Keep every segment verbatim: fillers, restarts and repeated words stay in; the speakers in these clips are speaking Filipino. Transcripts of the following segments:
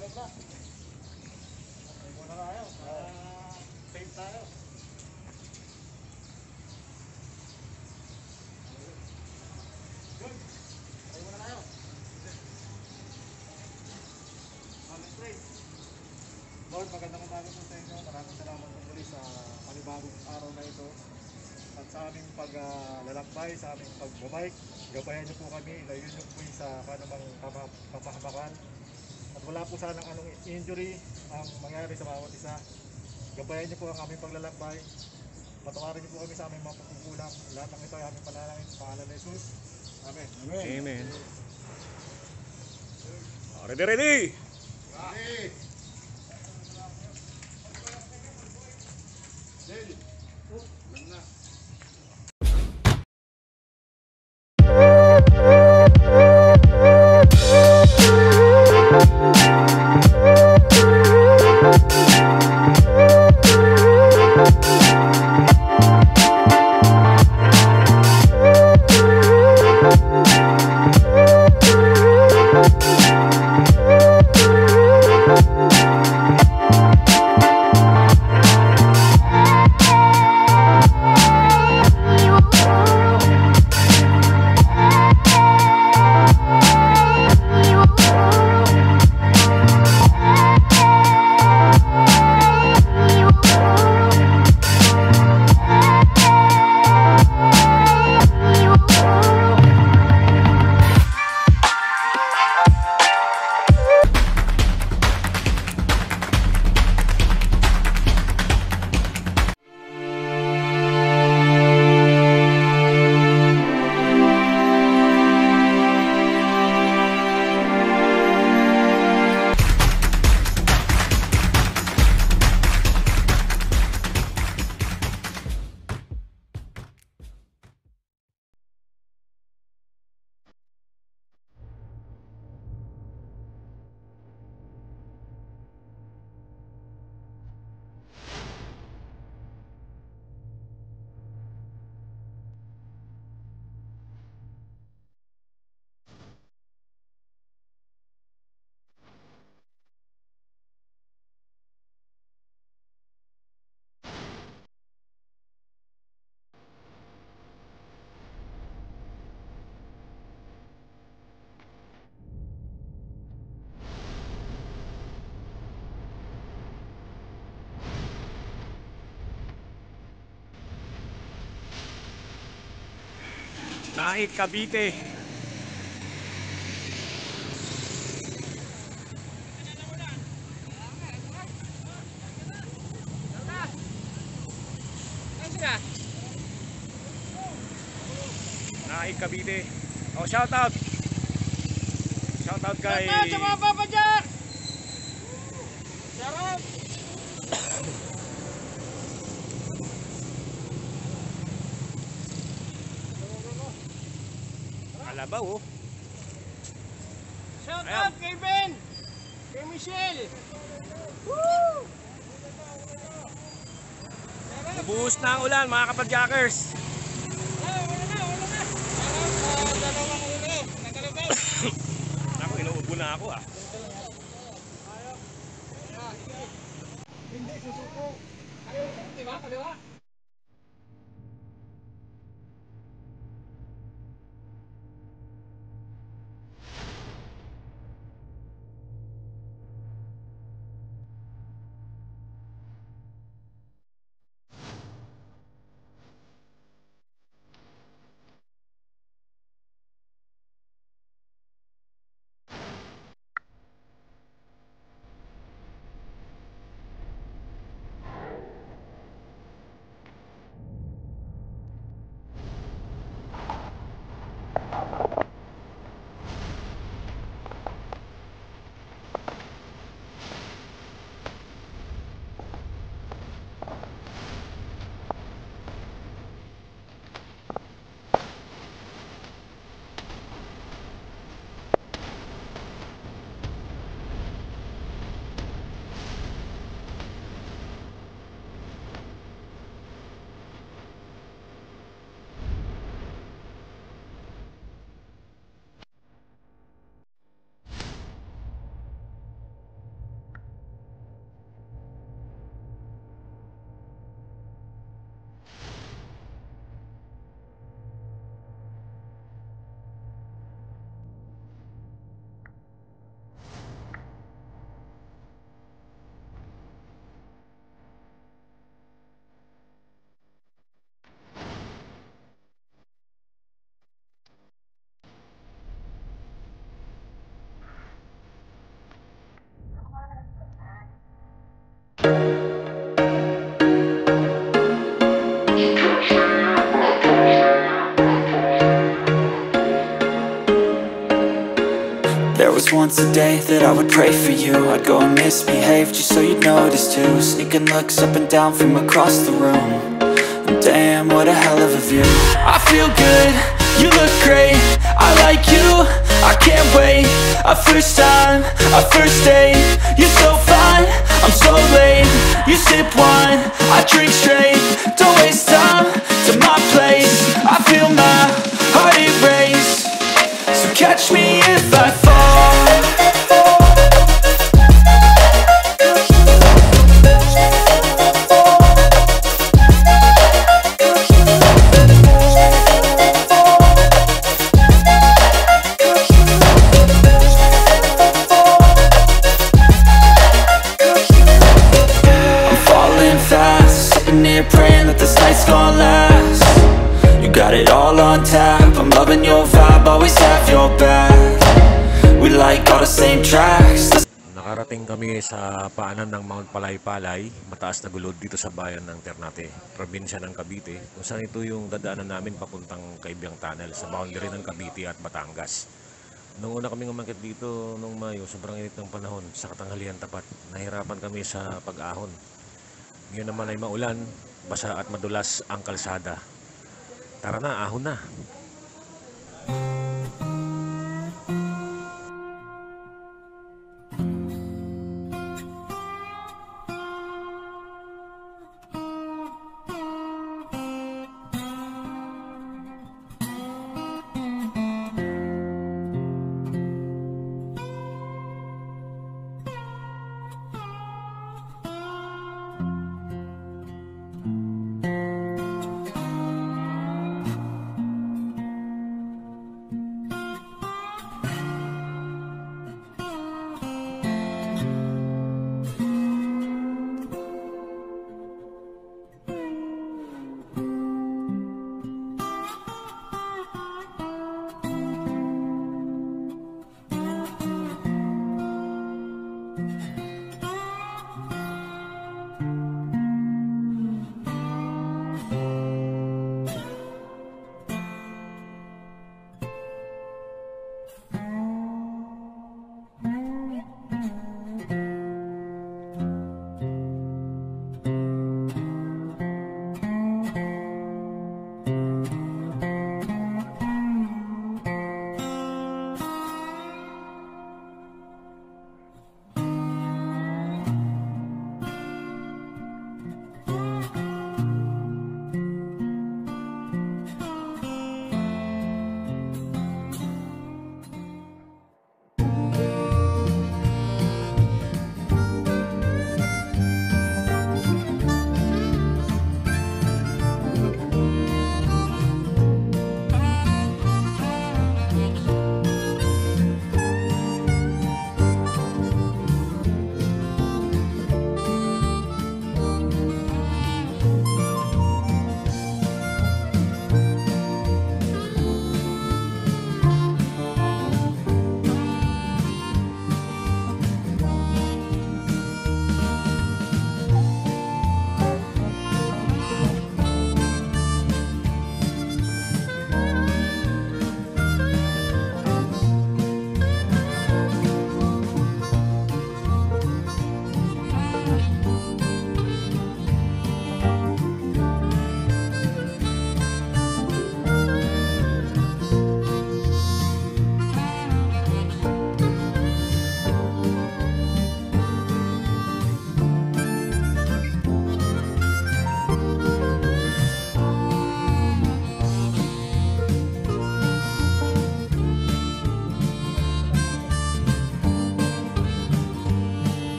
maganda. Ay muna tayo. Uh, save tayo. Good. Ay muna tayo. Let's pray. Lord, magandang umaga po sa inyo. Maraming salamat po muli sa panibagong araw na ito. At sa aming paglalakbay, sa aming pagbabike, gabayan niyo po kami, ilayo niyo po sa kanamang kapahamakan. At wala po sanang anong injury ang mangyari sa bawat isa. Gabayan niyo po ang aming paglalakbay. Patawarin niyo po kami sa aming mga pagkukulang. Lahat ng ito ay aming panalangin sa pangalan ni Jesus. Amen. Amen. Amen. Ready, ready! Ready! Ready! Oh, na. Naik Cavite. Naik Cavite. Oh, shout out. Shout out kay Shout out sa mga Papa Jack. Shout out. Kalabaw oh. Shout Ayan. out kay Ben. Kay Michelle. Woo! Bubuhos na ang ulan mga kapadjakers. Ah, wala na, wala na. Shout out sa dalawang ulo. Nagkalabaw. Ako, inuubo na ako ah. Hindi susuko. Ayaw, diba? Kaliwa? just once a day that I would pray for you. I'd go and misbehave just so you'd notice too. Sneaking looks up and down from across the room. And damn, what a hell of a view. I feel good, you look great, I like you, I can't wait. A first time, a first date, you're so fine, I'm so late. You sip wine, I drink straight, don't waste time to my place. I feel my heart erase, so catch me if I fall. Praying that this night's gonna last. You got it all on tap, I'm loving your vibe, always have your back. We like all the same tracks. Nakarating kami sa paanan ng Mount Palaypalay, mataas na gulod dito sa bayan ng Ternate, probinsya ng Cavite, kung saan ito yung dadaanan namin papuntang Kaibiyang Tunnel sa boundary ng Cavite at Batangas. Nung una kami umakyat dito nung Mayo, sobrang init ng panahon, sa katanghalian tapat, nahirapan kami sa pag-ahon. Ngayon naman ay maulan, basa at madulas ang kalsada. Tara na, ahon na!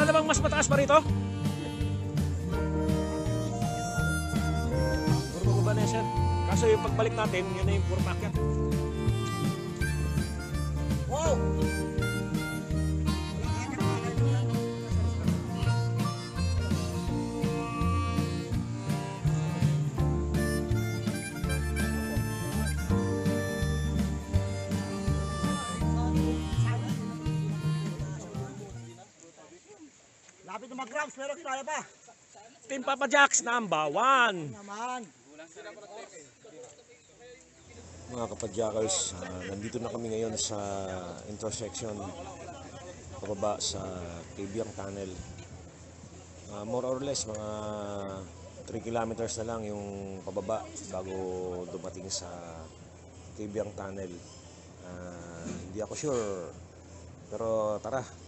Meron na bang mas mataas pa rito? Puro bababa na yan, sir. Kaso yung pagbalik natin, yun na yung puro packet. Wow! Lapit na mag-grams, pero kaya pa. Team Papa Jacks, number one. Naman. Mga kapadjakers, uh, nandito na kami ngayon sa intersection pababa sa Kabyang Tunnel. Uh, more or less, mga three kilometers na lang yung pababa bago dumating sa Kabyang Tunnel. Uh, hindi ako sure, pero tara,